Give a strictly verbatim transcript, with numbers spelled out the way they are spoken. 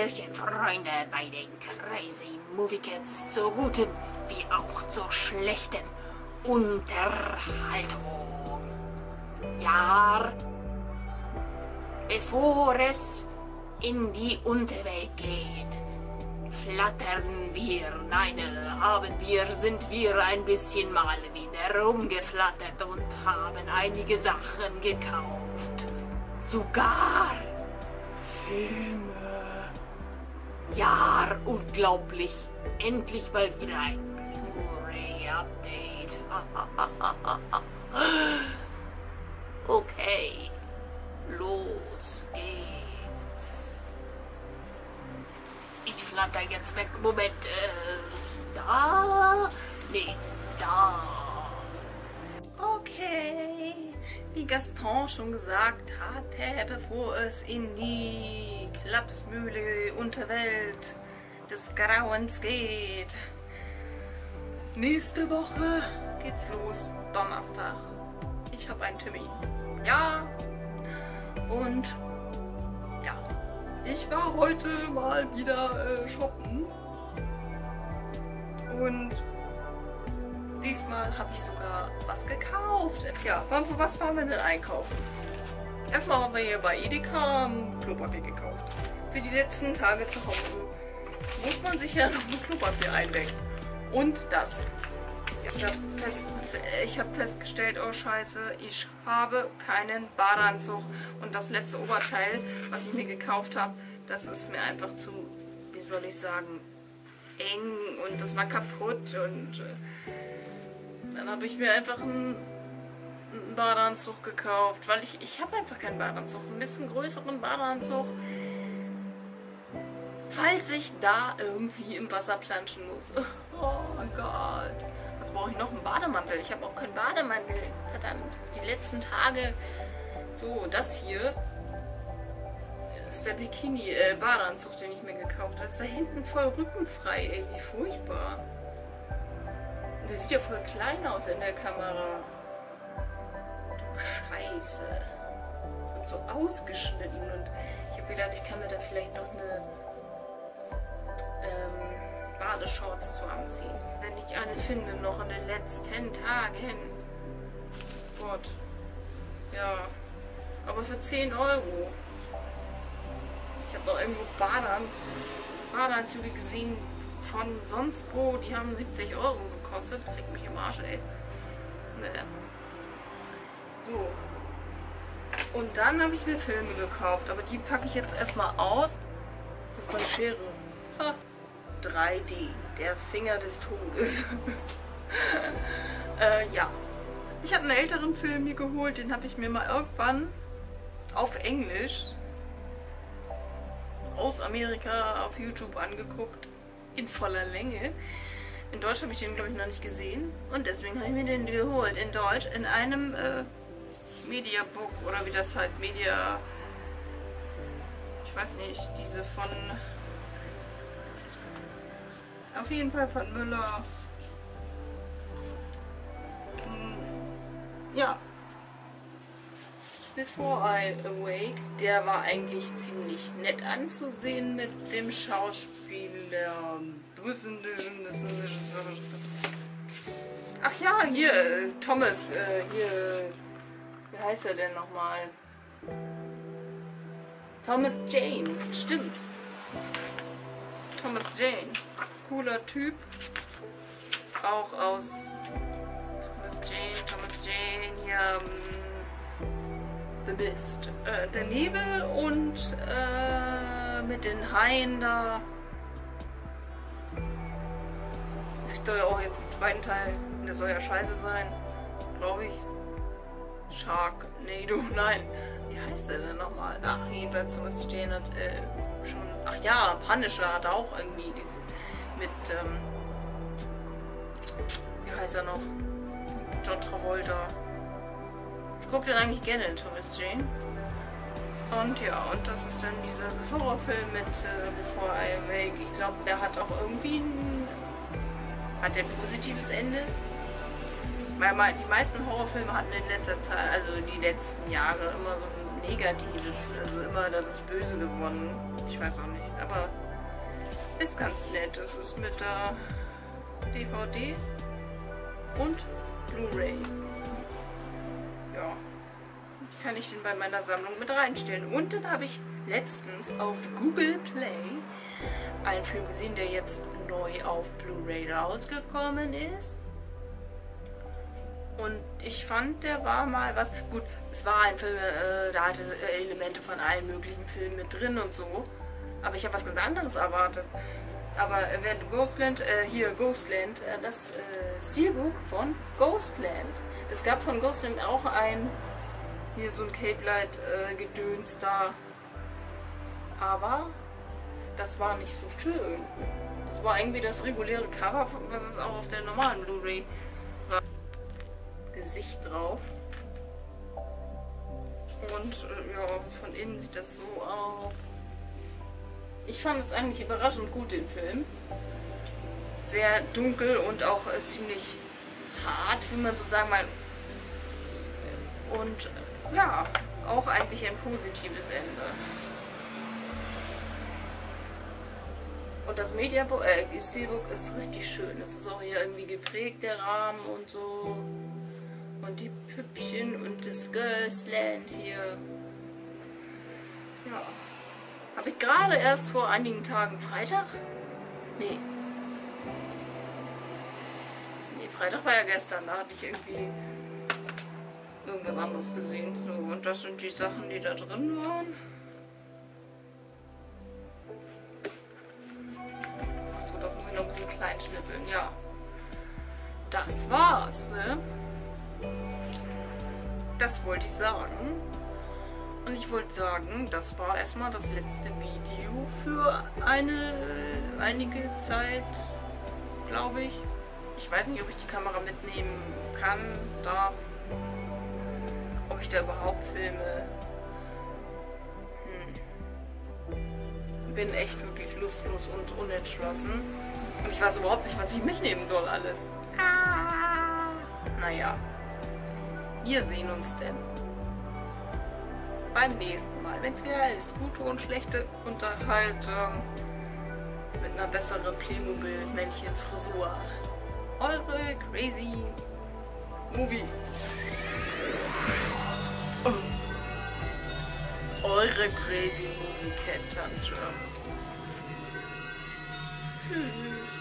Hallöchen, Freunde, bei den Crazy Movie Kids zur guten wie auch zur schlechten Unterhaltung. Ja, bevor es in die Unterwelt geht, flattern wir, nein, haben wir, sind wir ein bisschen mal wieder rumgeflattert und haben einige Sachen gekauft. Sogar Filme. Ja, unglaublich. Endlich mal wieder ein Blu-ray-Update. Okay, los geht's. Ich flatter jetzt weg. Moment, äh, da? Nee, da. Okay, wie Gaston schon gesagt hatte, bevor es in die Klapsmühle Unterwelt des Grauens geht. Nächste Woche geht's los, Donnerstag. Ich habe einen Termin. Ja, und ja, ich war heute mal wieder äh, shoppen und diesmal habe ich sogar was gekauft. Ja, für was waren wir denn einkaufen? Erstmal haben wir hier bei Edeka Klopapier gekauft. Für die letzten Tage zu Hause muss man sich ja noch ein Klopapier eindecken. Und das. Ich habe fest, ich hab festgestellt, oh scheiße, ich habe keinen Badeanzug. Und das letzte Oberteil, was ich mir gekauft habe, das ist mir einfach zu, wie soll ich sagen, eng und das war kaputt. Und äh, dann habe ich mir einfach einen, einen Badeanzug gekauft, weil ich, ich habe einfach keinen Badeanzug, ein bisschen größeren Badeanzug, falls ich da irgendwie im Wasser planschen muss. Oh mein Gott. Was brauche ich noch? Einen Bademantel. Ich habe auch keinen Bademantel. Verdammt. Die letzten Tage. So, das hier ist der Bikini-Badeanzug, äh, den ich mir gekauft habe. Das ist da hinten voll rückenfrei. Ey, wie furchtbar. Und der sieht ja voll klein aus in der Kamera. Du Scheiße. Und so ausgeschnitten. Und ich habe gedacht, ich kann mir da vielleicht noch eine ähm, Badeshorts zu anziehen. Wenn ich eine finde, noch in den letzten Tagen. Gott. Ja. Aber für zehn Euro. Ich habe noch irgendwo Badeant Badeanzüge gesehen von sonst wo. Die haben siebzig Euro gekostet. Leck mich im Arsch, ey. Naja. So. Und dann habe ich mir Filme gekauft. Aber die packe ich jetzt erstmal aus. Das ist meine Schere. Ha. drei D, der Finger des Todes. äh, ja. Ich habe einen älteren Film mir geholt, den habe ich mir mal irgendwann auf Englisch aus Amerika auf YouTube angeguckt, in voller Länge. In Deutsch habe ich den, glaube ich, noch nicht gesehen und deswegen habe ich mir den geholt, in Deutsch, in einem äh, Mediabook oder wie das heißt, Media, ich weiß nicht, diese von auf jeden Fall von Müller. Ja. Before I Awake, der war eigentlich ziemlich nett anzusehen mit dem Schauspieler. Ach ja, hier, Thomas, äh, hier, wie heißt er denn nochmal? Thomas Jane, stimmt. Thomas Jane. Cooler Typ. Auch aus Thomas Jane, Thomas Jane, hier um, The Mist. Äh, der Nebel und äh, mit den Haien da. Es gibt doch ja auch jetzt einen zweiten Teil. Der soll ja scheiße sein. Glaube ich. Sharknado, nein. Wie heißt der denn nochmal? Ach, jedenfalls Thomas Jane hat äh, schon. Ach ja, Punisher hat auch irgendwie diese. Mit, ähm, wie heißt er noch? John Travolta. Ich gucke den eigentlich gerne, in Thomas Jane. Und ja, und das ist dann dieser Horrorfilm mit äh, Before I Awake. Ich glaube, der hat auch irgendwie ein... Hat der ein positives Ende? Weil die meisten Horrorfilme hatten in letzter Zeit, also die letzten Jahre, immer so ein Negatives, also immer das Böse gewonnen. Ich weiß auch nicht, aber ist ganz nett. Es ist mit der D V D und Blu-ray. Ja, kann ich den bei meiner Sammlung mit reinstellen. Und dann habe ich letztens auf Google Play einen Film gesehen, der jetzt neu auf Blu-ray rausgekommen ist. Und ich fand, der war mal was... Gut, es war ein Film, äh, da hatte äh, Elemente von allen möglichen Filmen mit drin und so. Aber ich habe was ganz anderes erwartet. Aber äh, während Ghostland, äh, hier Ghostland, äh, das äh, Steelbook von Ghostland. Es gab von Ghostland auch ein, hier so ein Cape Light äh, Gedöns da. Aber das war nicht so schön. Das war irgendwie das reguläre Cover, was es auch auf der normalen Blu-ray war. Gesicht drauf. Und äh, ja, von innen sieht das so aus. Ich fand es eigentlich überraschend gut, den Film. Sehr dunkel und auch äh, ziemlich hart, wie man so sagen mal. Und äh, ja, auch eigentlich ein positives Ende. Und das Mediabook, äh, Steelbook ist richtig schön. Es ist auch hier irgendwie geprägt, der Rahmen und so. Und die Püppchen und das Ghostland hier. Ja. Habe ich gerade erst vor einigen Tagen Freitag? Nee. Nee, Freitag war ja gestern. Da hatte ich irgendwie irgendwas anderes gesehen. So, und das sind die Sachen, die da drin waren. Achso, das muss ich noch ein bisschen klein schnippeln. Ja. Das war's, ne? Das wollte ich sagen. Und ich wollte sagen, das war erstmal das letzte Video für eine einige Zeit, glaube ich. Ich weiß nicht, ob ich die Kamera mitnehmen kann, darf. Ob ich da überhaupt filme. Hm. Bin echt wirklich lustlos und unentschlossen. Und ich weiß überhaupt nicht, was ich mitnehmen soll alles. Ah. Naja. Wir sehen uns denn beim nächsten Mal, wenn es wieder heißt, gute und schlechte Unterhaltung mit einer besseren Playmobil-Männchen-Frisur. Eure Crazy Movie. Oh. Eure Crazy Movie Cat Tantrum. Tschüss.